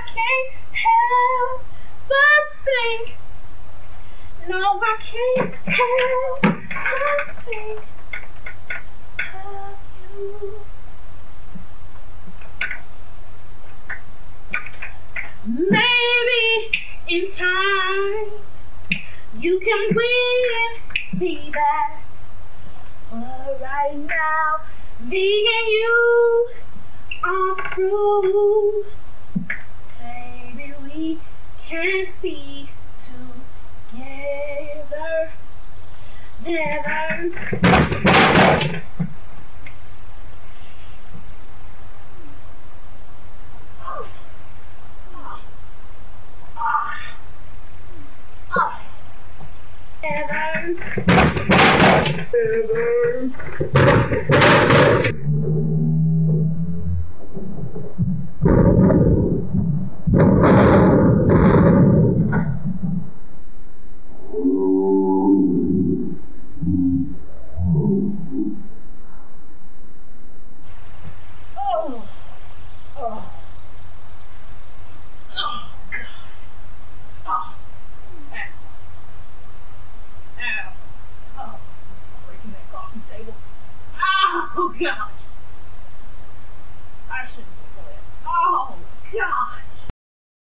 can't help but think. No, I can't help but think of you. Maybe in time you can win me back, but right now me and you are through. Baby, we can't be together, never. Oh, God. I shouldn't have done it. Oh, God.